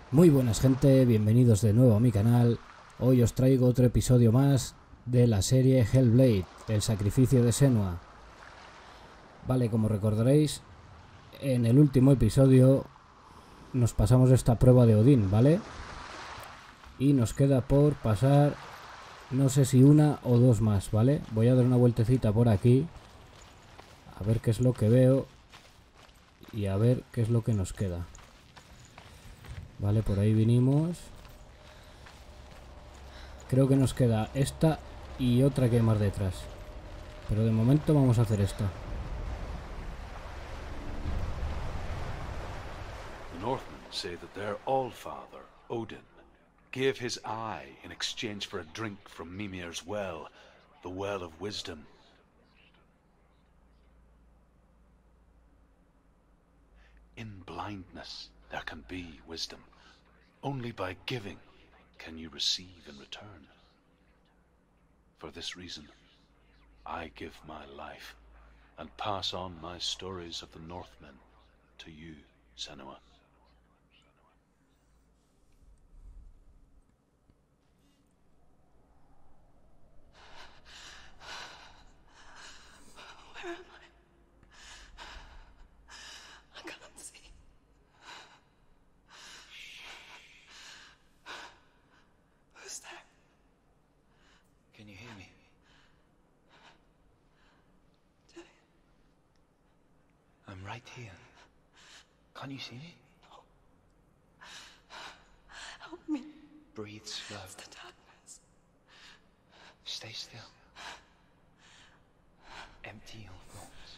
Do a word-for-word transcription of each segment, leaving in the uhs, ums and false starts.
Muy buenas gente, bienvenidos de nuevo a mi canal. Hoy os traigo otro episodio más de la serie Hellblade, el sacrificio de Senua. Vale, como recordaréis, en el último episodio nos pasamos esta prueba de Odín, ¿vale? Y nos queda por pasar, no sé si una o dos más, ¿vale? Voy a dar una vueltecita por aquí, a ver qué es lo que veo y a ver qué es lo que nos queda. Vale, por ahí vinimos. Creo que nos queda esta y otra que hay más detrás. Pero de momento vamos a hacer esta. The Northmen say that their Allfather, Odin, gave his eye in exchange for a drink from Mimir's well, the Well of Wisdom. In blindness there can be wisdom. Only by giving can you receive in return. For this reason, I give my life and pass on my stories of the Northmen to you, Senua. Where am I? I can't see. Who's there? Can you hear me? Do you? I'm right here. Can't you see me? Help me. Breathe slow. It's the darkness. Stay still. Empty your thoughts.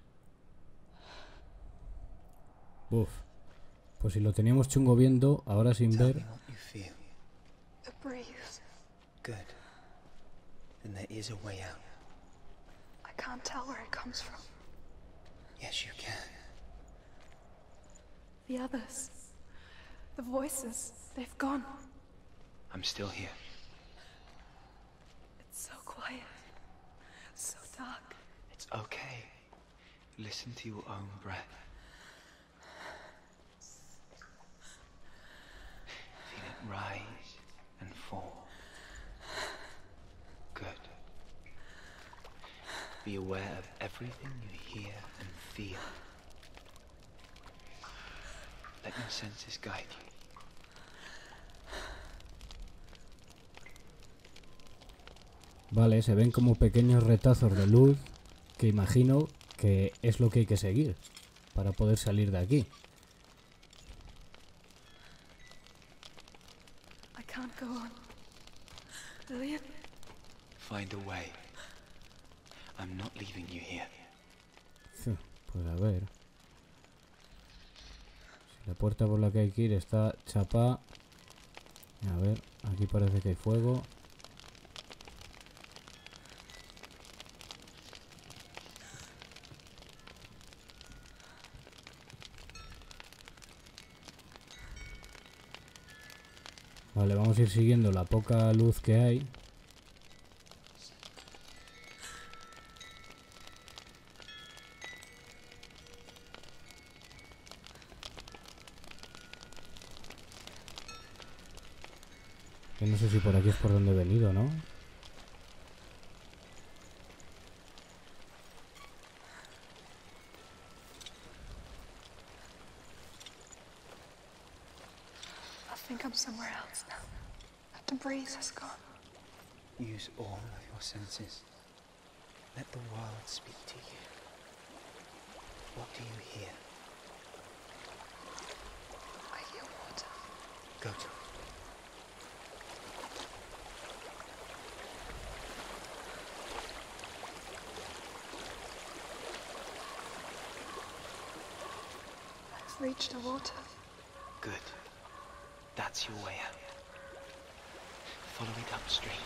Uf. Pues si lo teníamos chungo viendo, ahora sin Tell ver. me what you feel. The breeze. Good. Then there is a way out. I can't tell where it comes from. Yes, you can. The others. The voices. They've gone. I'm still here. It's so quiet. So dark. It's okay. Listen to your own breath. Feel it rise and fall. Good. Be aware of everything you hear and feel. Let your senses guide you. Vale, se ven como pequeños retazos de luz que imagino que es lo que hay que seguir para poder salir de aquí. I can't go on. Lillian? Find a way. I'm not leaving you here. Pues a ver. Si la puerta por la que hay que ir está chapa. A ver, aquí parece que hay fuego. Vale, vamos a ir siguiendo la poca luz que hay. Que no sé si por aquí es por donde he venido, ¿no? I think I'm somewhere else now. The breeze has gone. Use all of your senses. Let the world speak to you. What do you hear? I hear water. Go to it. I've reached the water. Good. That's your way out. Follow it upstream.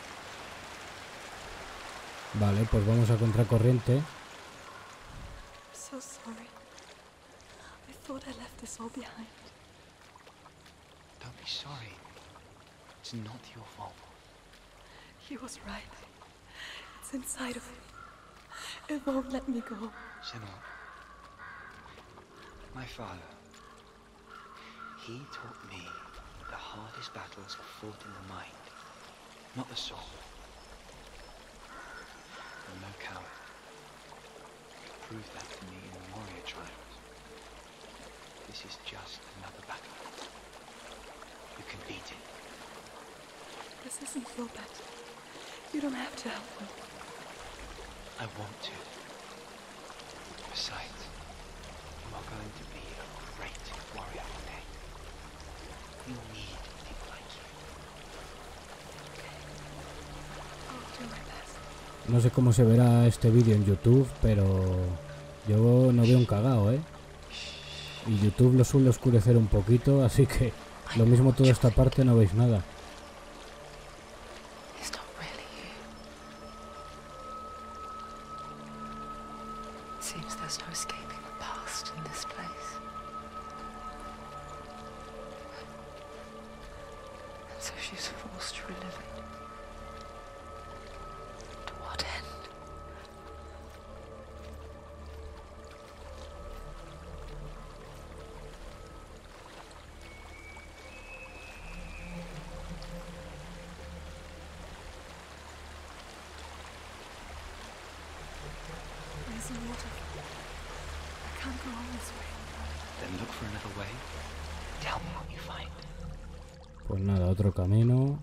Vale, pues vamos a contracorriente. I'm so sorry. I thought I left this all behind. Don't be sorry. It's not your fault. He was right. It's inside of me. It won't let me go. Senua. My father. He taught me that the hardest battles are fought in the mind, not the sword. I'm no coward. He proved that to me in the warrior trials. This is just another battle. You can beat it. This isn't your battle. You don't have to help me. I want to. Besides, you are going to be a great warrior one day. We need people like you. I'll do my best. No sé cómo se verá este vídeo en YouTube, pero yo no veo un cagao, ¿eh? Y YouTube lo suele oscurecer un poquito, así que lo mismo toda esta parte no veis nada. It's not really you. Seems there's no escaping the past in this place. And so she's forced to relive it. To what end? There's a waterfall. I can't go on this way. Then look for another way. Tell me what you find. Pues nada, otro camino.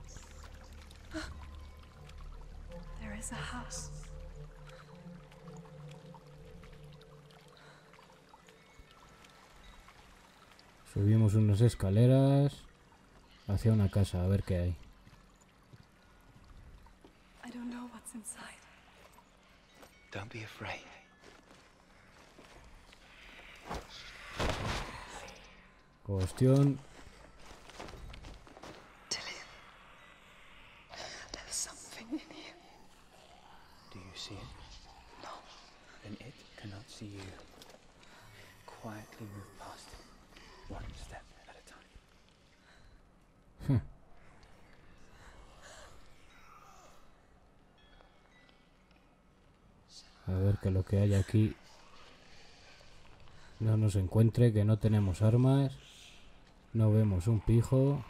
There is a house. Subimos unas escaleras hacia una casa, a ver qué hay. I don't know what's inside. Don't be afraid. Cuestión. Dillian, there's something in here. Do you see it? No. Then it cannot see you. Quietly move past it, one step at a time. A ver que lo que hay aquí no nos encuentre, que no tenemos armas, no vemos un pijo.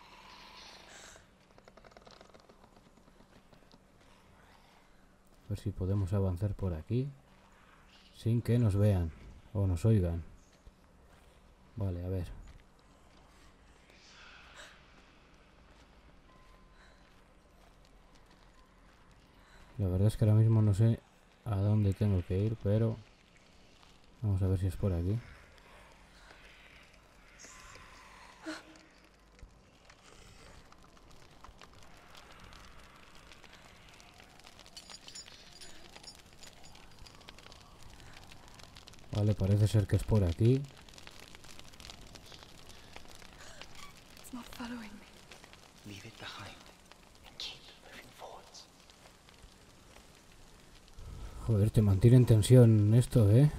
A ver si podemos avanzar por aquí sin que nos vean o nos oigan. Vale, a ver. La verdad es que ahora mismo no sé a dónde tengo que ir, pero vamos a ver si es por aquí. Vale, parece ser que es por aquí. It's not following me. Leave it behind and keep moving forwards. Joder, te mantiene en tensión esto, ¿eh?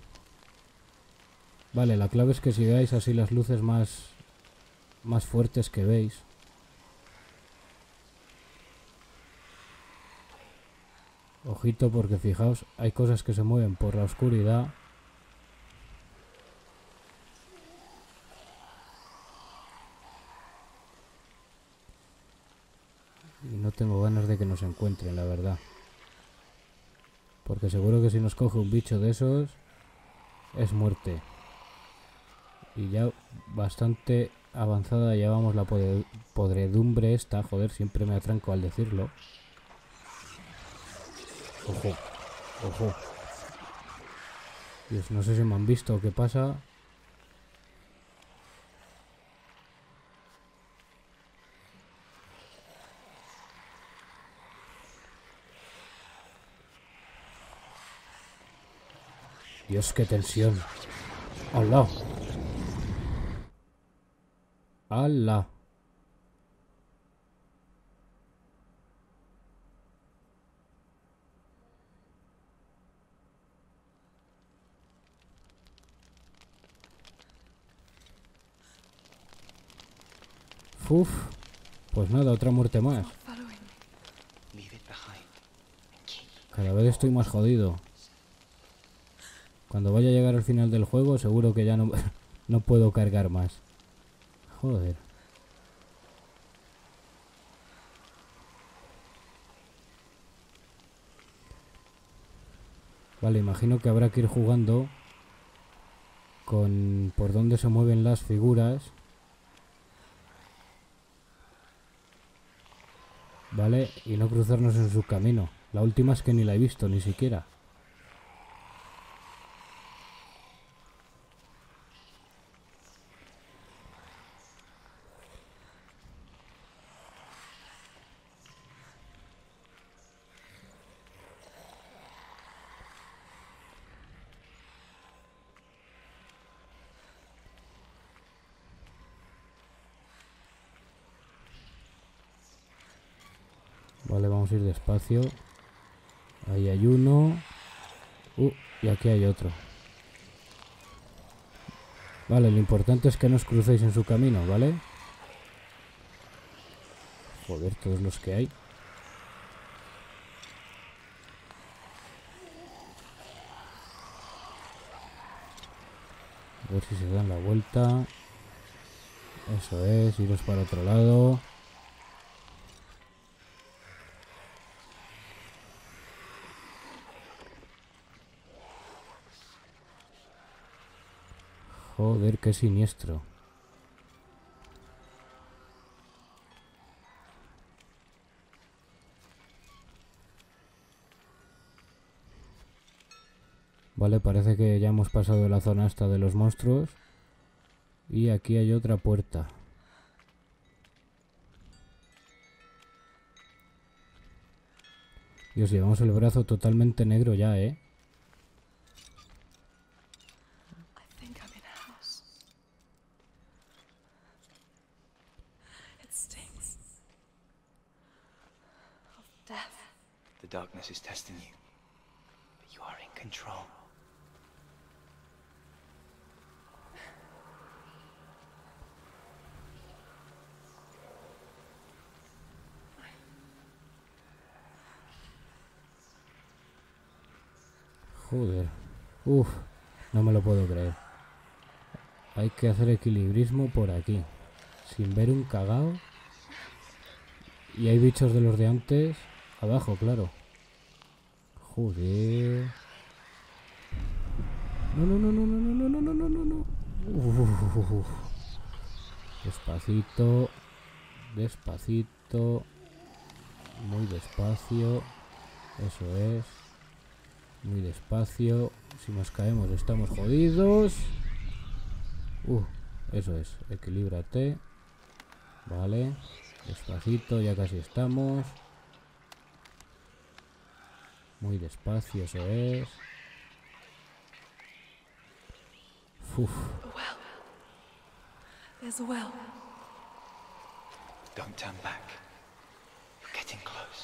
Vale, la clave es que sigáis así las luces más, más fuertes que veis. Ojito porque fijaos, hay cosas que se mueven por la oscuridad. Y no tengo ganas de que nos encuentren, la verdad. Porque seguro que si nos coge un bicho de esos, es muerte. Y ya bastante avanzada llevamos la podre- podredumbre esta. Joder, siempre me atranco al decirlo. Ojo, ojo. Dios, no sé si me han visto o qué pasa. Dios, qué tensión. ¡Hala! ¡Hala! Uf, pues nada, otra muerte más. Not following me. Leave it behind and keep. Cada vez estoy más jodido. Cuando vaya a llegar al final del juego, seguro que ya no, no puedo cargar más. Joder. Vale, imagino que habrá que ir jugando con por dónde se mueven las figuras. Vale, y no cruzarnos en su camino. La última es que ni la he visto, ni siquiera. Vale, vamos a ir despacio. Ahí hay uno. Uh, y aquí hay otro. Vale, lo importante es que no os crucéis en su camino, ¿vale? Joder, todos los que hay. A ver si se dan la vuelta. Eso es, iros para otro lado. Joder, qué siniestro. Vale, parece que ya hemos pasado la zona esta de los monstruos. Y aquí hay otra puerta. Dios, llevamos el brazo totalmente negro ya, ¿eh? I think I'm in a house. It stinks of death. The darkness is testing you, but you are in control. Joder. Uf, no me lo puedo creer. Hay que hacer equilibrismo por aquí. Sin ver un cagao. Y hay bichos de los de antes. Abajo, claro. Joder. No, no, no, no, no, no, no, no, no, no, no. Uf, uf, uf. Despacito. Despacito. Muy despacio. Eso es. Muy despacio. Si nos caemos estamos jodidos. Uh, eso es. Equilíbrate. Vale. Despacito, ya casi estamos. Muy despacio, eso es. Uf. A well. There's a well. Don't turn back. You're getting close.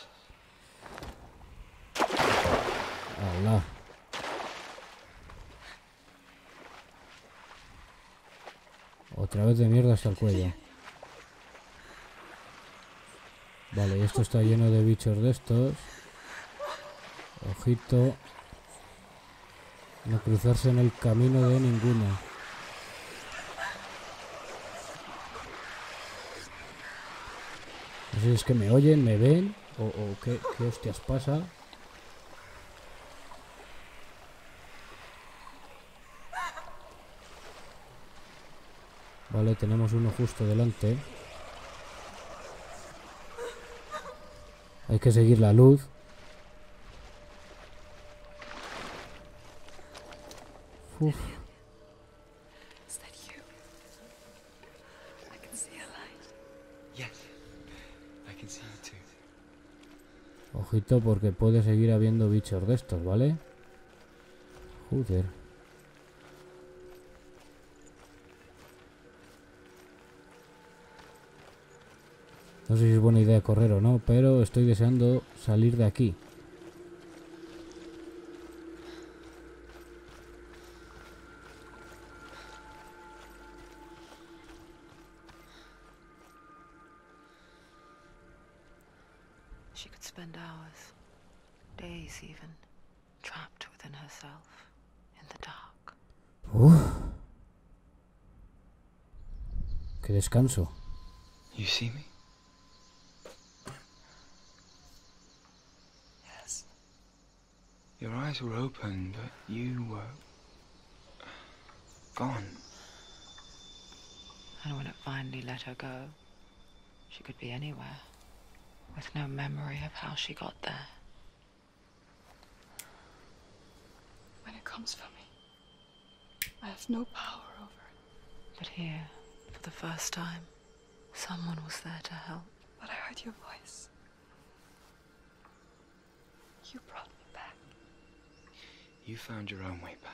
¡Hala! Otra vez de mierda hasta el cuello. Vale, esto está lleno de bichos de estos. Ojito. No cruzarse en el camino de ninguno. No sé si es que me oyen, me ven o, o qué, qué hostias pasa. Vale, tenemos uno justo delante. Hay que seguir la luz. Uf. Is that you? I can see a light. Yes, I can see you too. Ojito porque puede seguir habiendo bichos de estos, ¿vale? Joder. No sé si es buena idea correr o no, pero estoy deseando salir de aquí. She could spend hours, days even, trapped within herself, in the dark. Uf. qué descanso. You see me? Yes. Your eyes were open, but you were gone. And when it finally let her go, she could be anywhere, with no memory of how she got there. When it comes for me, I have no power over it. But here, for the first time, someone was there to help. But I heard your voice. You brought me back. You found your own way back.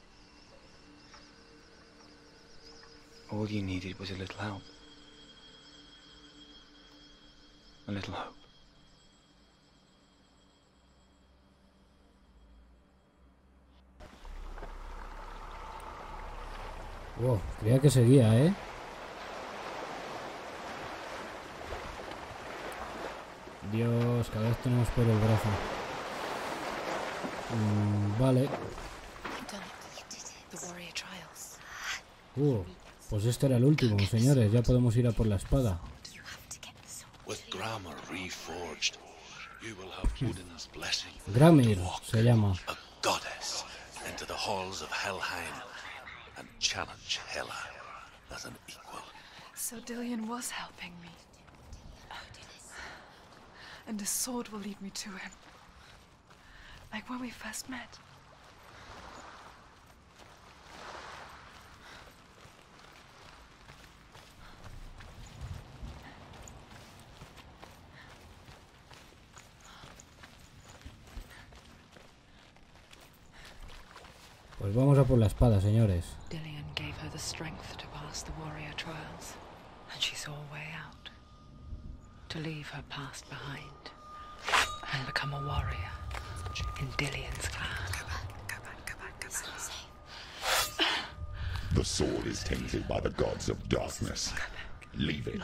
All you needed was a little help. A little hope. Wow, creía que seguía, ¿eh? Dios, cada vez tenemos por el brazo. Mm, vale. Uh, pues este era el último, señores. Ya podemos ir a por la espada. Gramir se llama. Into the halls of Helheim and challenge Hela as an equal. So Dillion was helping me. And the sword will lead me to him. Like when we first met. Pues vamos a por la espada, señores. Dillion gave her the strength to pass the warrior trials, and she saw a way out. To leave her past behind and become a warrior in Dillion's clan. Go back, go back, go back, go back. The sword is tainted by the gods of darkness. Leave it. No.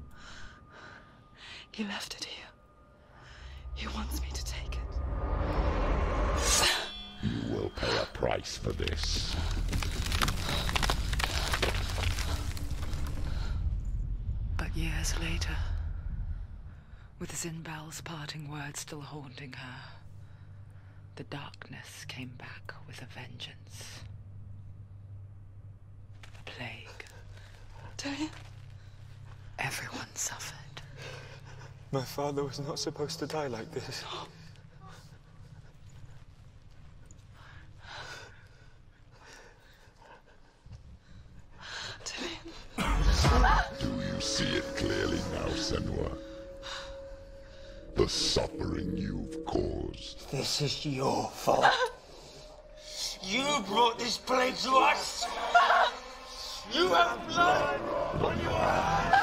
He left it here. He wants me to take it. You will pay a price for this. But years later, with Zinbel's parting words still haunting her, the darkness came back with a vengeance. A plague. Dillion? Everyone suffered. My father was not supposed to die like this. Do you see it clearly now, Senua? The suffering you've caused. This is your fault. You brought this plague to us. You have blood on your hands.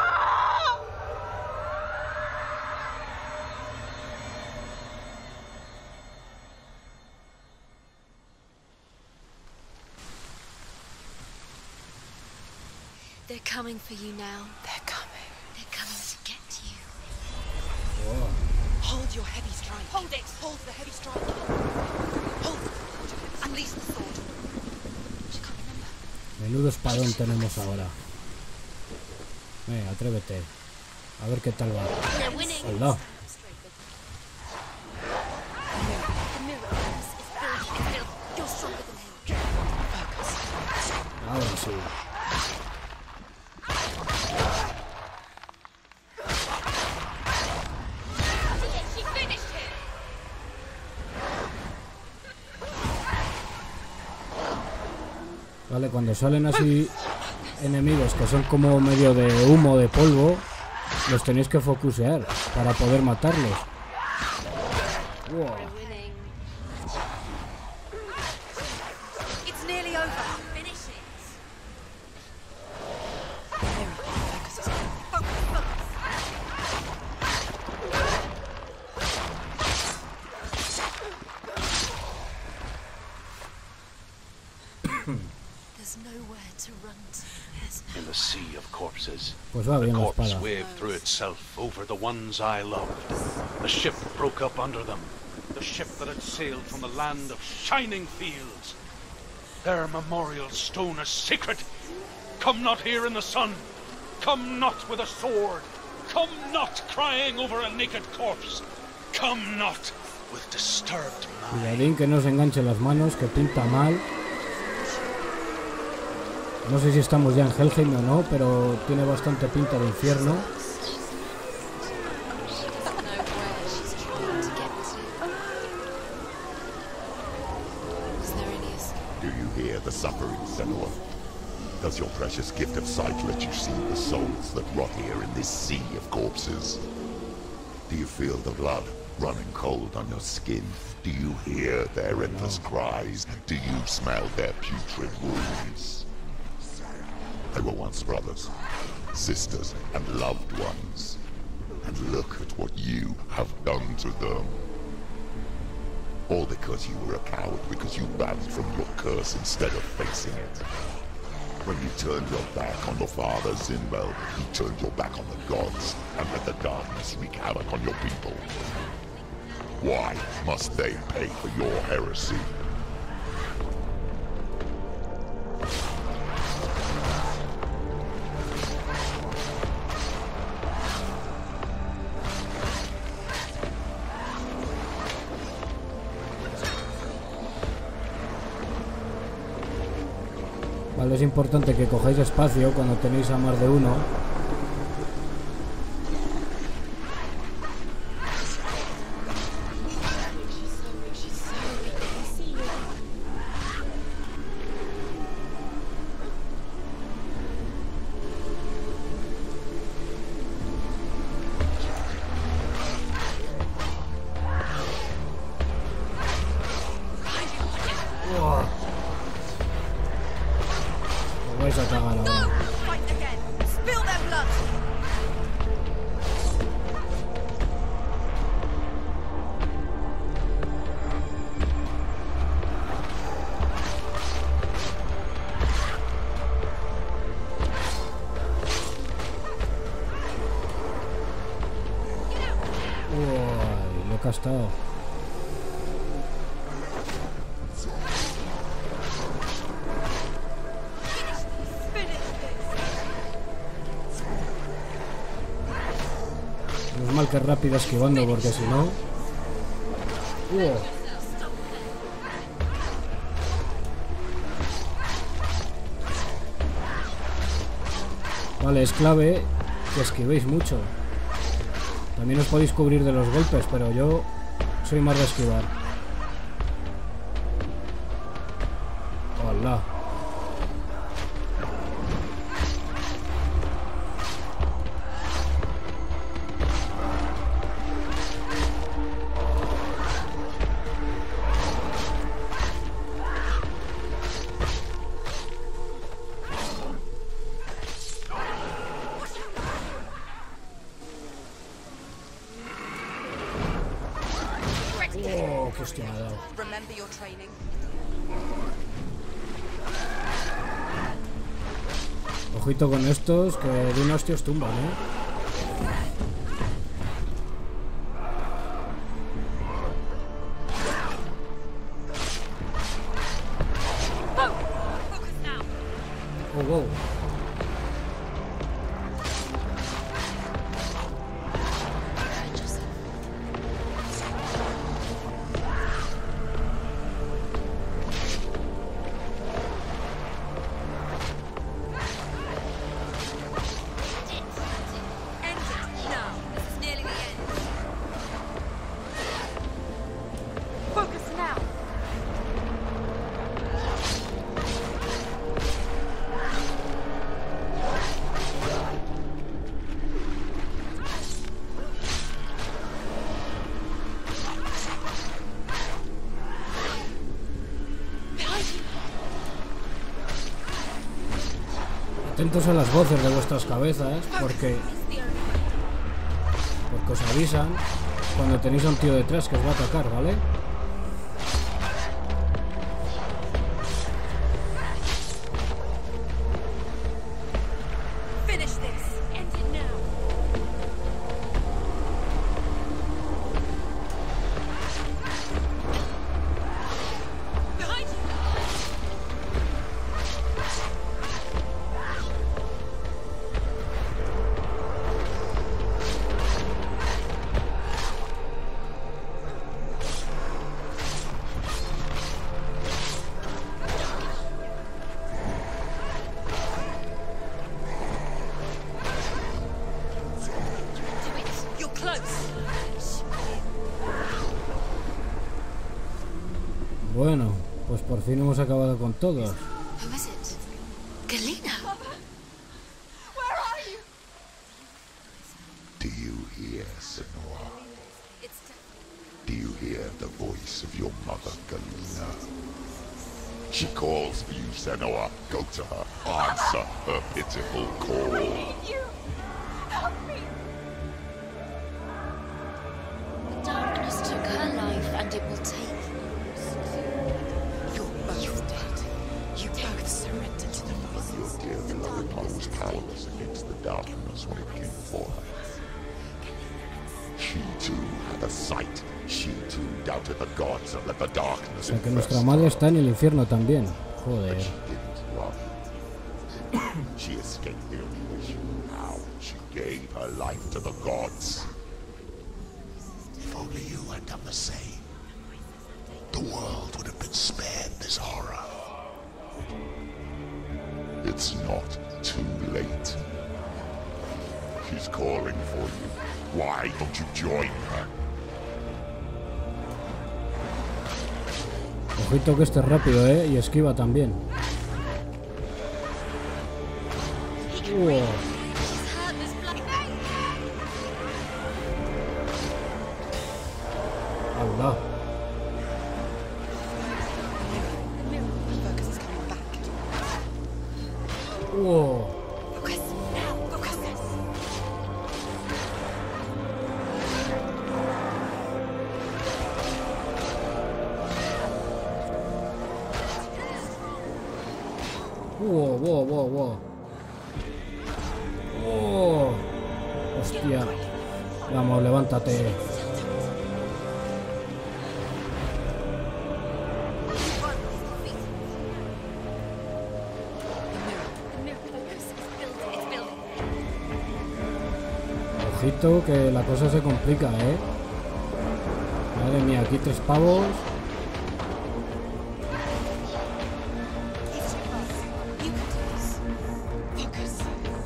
They're coming for you now. They're coming. They're coming to get to you. Wow. Hold your heavy strike. Hold it. Hold the heavy strike. Hold it. Unleash the sword. She can't remember. Menudo espadón tenemos ahora. Venga, atrévete. A ver qué tal va. They're winning. Hola. The mirror is filled. You're stronger than him. Ahora sí. Vale, cuando salen así enemigos que son como medio de humo, de polvo, los tenéis que focusear para poder matarlos. Wow. It's nearly over. Finish it. There's nowhere to run to. In the sea of corpses, Pues va the bien la corpse espada. waved through itself over the ones I loved. The ship broke up under them. The ship that had sailed from the land of shining fields. Their memorial stone is sacred. Come not here in the sun. Come not with a sword. Come not crying over a naked corpse. Come not with disturbed mind. Cuidadín que no se enganche las manos, que pinta mal. No sé si estamos ya en Helheim o no, pero tiene bastante pinta de infierno. Do you hear the suffering, Senua? Does your precious gift of sight let you see the souls that rot here in this sea of corpses? Do you feel the blood running cold on your skin? Do you hear their endless cries? Do you smell their putrid wounds? They were once brothers, sisters, and loved ones. And look at what you have done to them. All because you were a coward, because you ran from your curse instead of facing it. When you turned your back on the father, Zinbel, you turned your back on the gods, and let the darkness wreak havoc on your people. Why must they pay for your heresy? Vale, es importante que cojáis espacio cuando tenéis a más de uno. Vais a cagar ahora. Uy, lo que ha estado. Mal que rápido esquivando, porque si no... Uh. Vale, es clave que esquivéis mucho. También os podéis cubrir de los golpes, pero yo soy más de esquivar. Hola. Oh, qué hostia me ha dado. Ojito con estos, que de una hostia os tumban, ¿eh? Oh, wow. Atentos a las voces de vuestras cabezas, porque porque os avisan cuando tenéis a un tío detrás que os va a atacar, ¿vale? Bueno, pues por fin hemos acabado con todos. Who is it? Galena. Where are you? Do you hear, Senua? Do you hear the voice of your mother, Galena? She calls for you, Senua. Go to her. Answer her pitiful call. I need you. Help me. The darkness took her life, and it will take yours. You're both dead. You both surrendered to the voices. Your dear beloved mother was powerless against the darkness when it came for her. She too had a sight. She too doubted the gods and let the darkness O sea que infest nuestra her. madre está en el infierno también. Joder. But she didn't run. She escaped the illusion. How? She gave her life to the gods. If only you had done the same, the world would have been spared this horror. It's not too late. She's calling for you. Why don't you join her? Ojito que este es rápido, ¿eh? Y esquiva también. Wow. Allah. Focus is coming back. Wow. Focus now. Focus. Wow, wow, wow, wow. Wow. Hostia. Vamos, levántate. Ojito que la cosa se complica, ¿eh? Madre mía, aquí tres pavos. You can do this. Focus.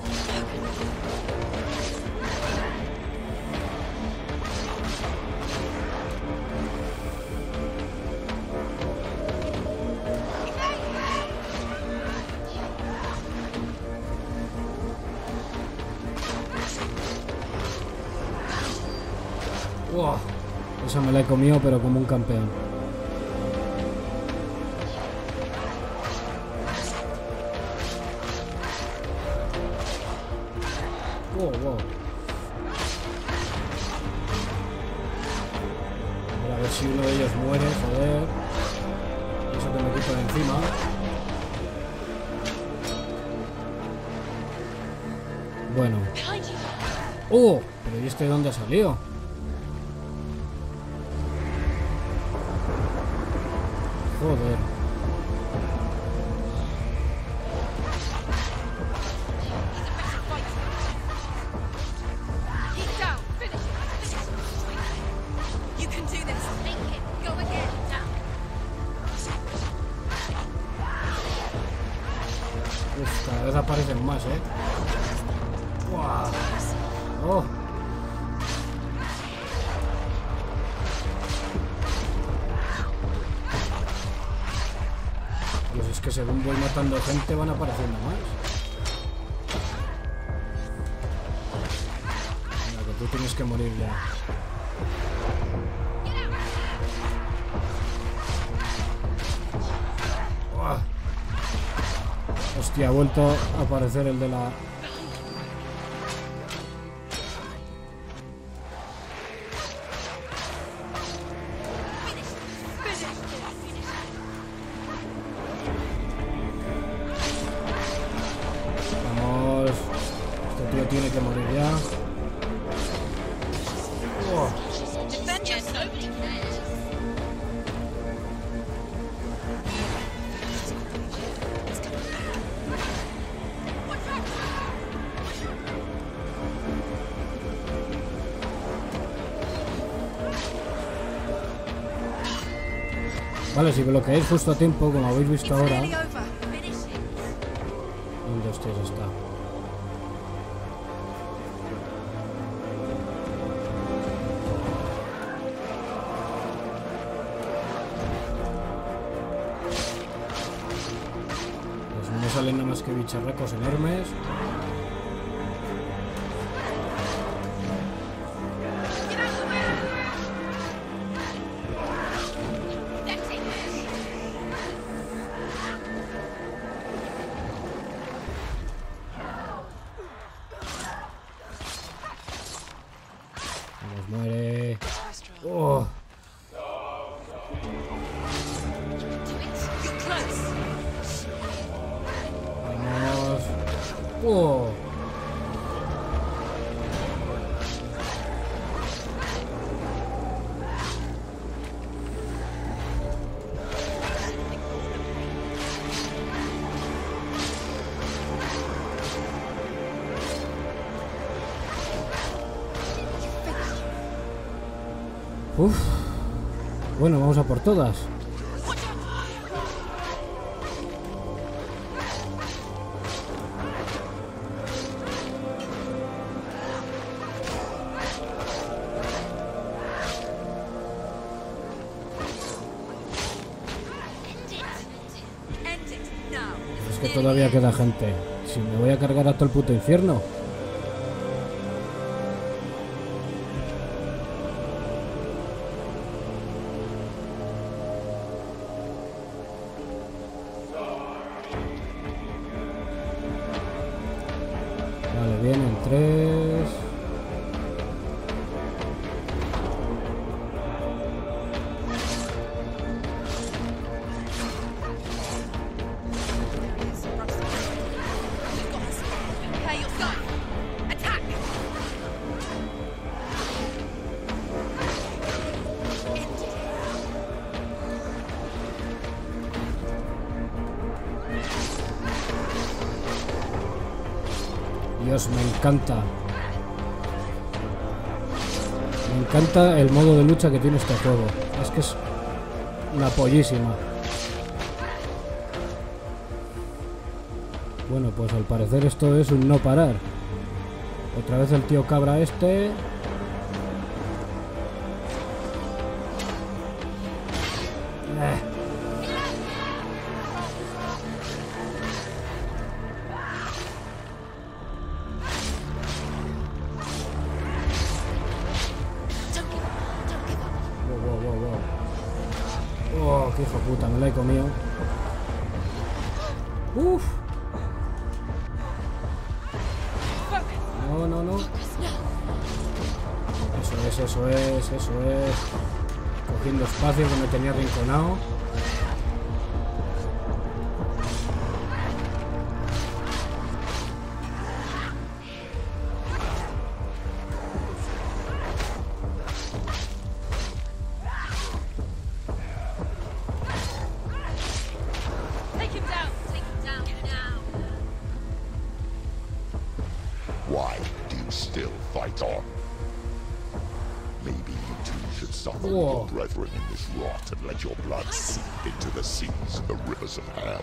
Wow. Esa me la he comido, pero como un campeón. Wow, wow. A ver si uno de ellos muere, joder. Eso que me quito de encima. Bueno. ¡Oh! ¿Pero y este de dónde ha salido? Joder. Keep down. Finish it. You can do this. Make it. Go again. Down. Uf, cada vez aparecen más, ¿eh? ¡Wow! ¡Oh! Pues es que según voy matando gente van apareciendo más. Venga, que tú tienes que morir ya. ¡Uah! Hostia, ha vuelto a aparecer el de la... Vamos. Este tío tiene que morir ya. ¡Uah! Defend yourself. Vale, si bloqueáis justo a tiempo, como habéis visto It's ahora. nearly over. Finish it. ¿Dónde hostias está? Qué bicharracos enormes. Vamos, muere. Oh. Vamos. Oh. Uf. Bueno, vamos a por todas. Es que todavía queda gente. Si me voy a cargar a todo el puto infierno. Vale, vienen tres. Dios, me encanta. Me encanta el modo de lucha que tiene este juego. Es que es la pollísima. Bueno, pues al parecer esto es un no parar. Otra vez el tío cabra este. Eh. Oh, qué hijo de puta, me la he comido. Uf. No, no, no. Eso es, eso es, eso es. Cogiendo espacio que me tenía rinconado. Why do you still fight on? Maybe you too should suffer with your brethren in this rot and let your blood seep into the seas and the rivers of hell.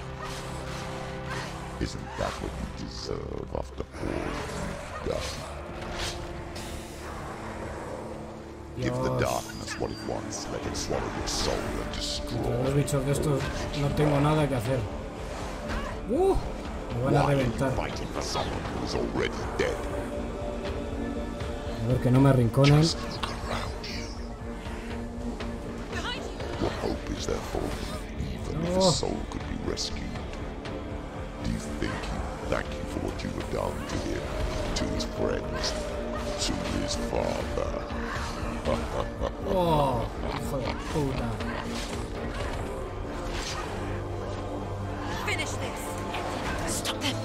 Isn't that what you deserve after all you've done? Give the darkness what it wants, let it swallow your soul and destroy. Los bichos de estos no tengo nada que hacer. Uh, me van a reventar. A ver que no me arrinconen. What hope is there for you, even if a soul could be rescued? Do you think he'd thank you for what you have done to him, to his friends, to his father? Oh, hijo de puta. Finish this. Stop them.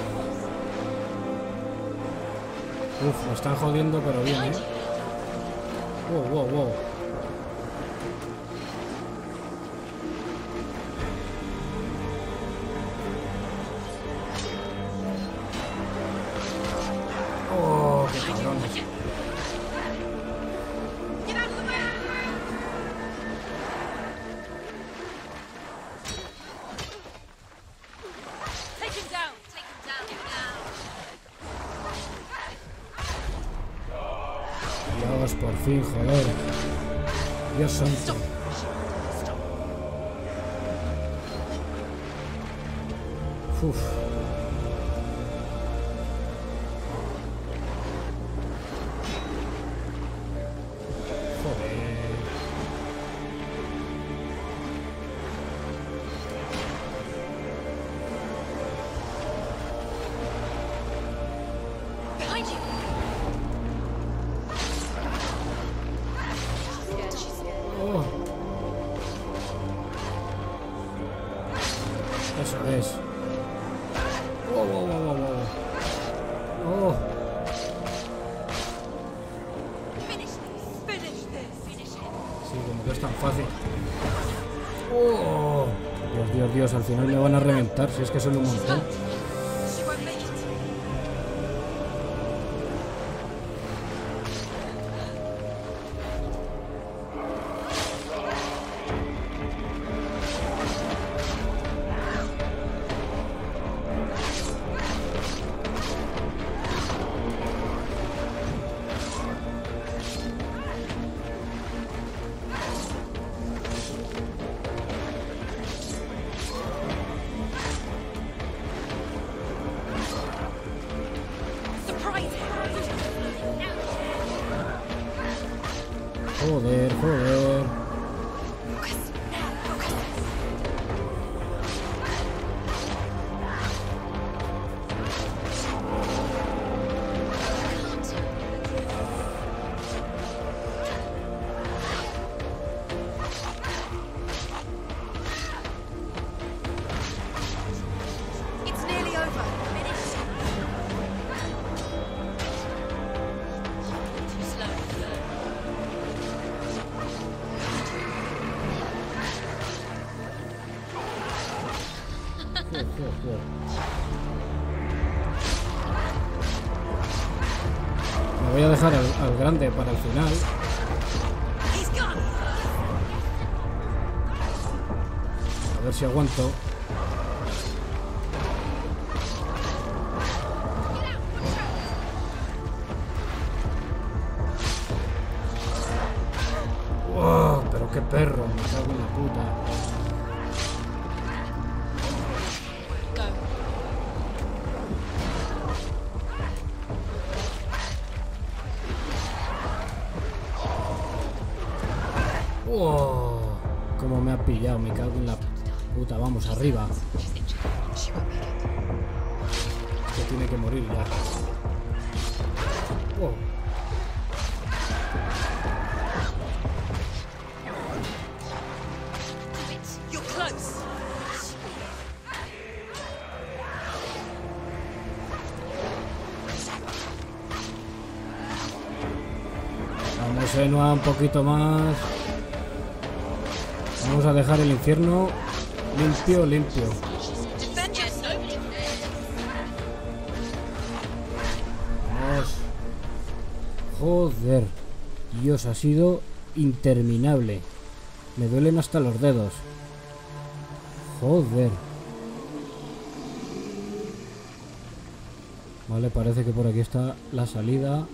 Uf, me están jodiendo, pero bien, ¿eh? Wow, wow, wow. Oh, qué cabrones. Dios, por fin, joder. Dios santo. Uf. ¿Ves? Oh, oh, oh, oh, oh. Oh. Sí, como que es tan fácil. Oh. Dios, Dios, Dios, al final me van a reventar, si es que son un montón. Joder, joder. It's nearly over. Too slow. Me voy a dejar al, al grande para el final. A ver si aguanto. ¡Wow! Pero qué perro, me cago en la puta. ¡Oh! Cómo me ha pillado, me cago en la puta. Vamos, arriba. Que tiene que morir ya. ¡Oh! You're close. Vamos, Senua, un poquito más. Vamos a dejar el infierno limpio, limpio. Vamos. Joder. Dios, ha sido interminable. Me duelen hasta los dedos. Joder. Vale, parece que por aquí está la salida.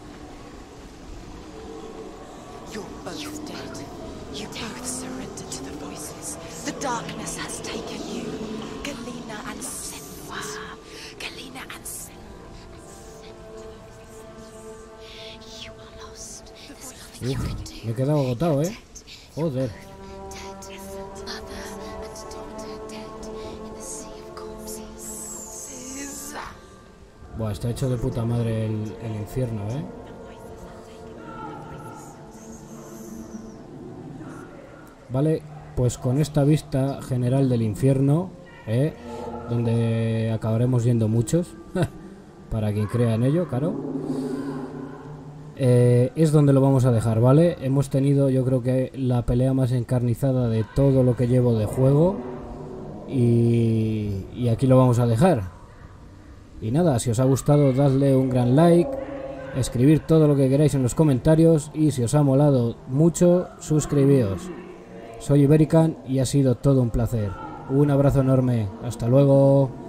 You're both dead. You both surrendered to the voices. The darkness has taken you. Galena and Senua. Galena and Senua. You are lost. There's nothing you can do. Me he quedado agotado, eh. Joder. Buah, está hecho de puta madre el, el infierno, eh. Vale, pues con esta vista general del infierno, eh, donde acabaremos yendo muchos, para quien crea en ello, claro, eh, es donde lo vamos a dejar, ¿vale? Hemos tenido, yo creo que la pelea más encarnizada de todo lo que llevo de juego, y, y aquí lo vamos a dejar. Y nada, si os ha gustado, dadle un gran like, escribir todo lo que queráis en los comentarios, y si os ha molado mucho, suscribíos. Soy Iberican y ha sido todo un placer. Un abrazo enorme. Hasta luego.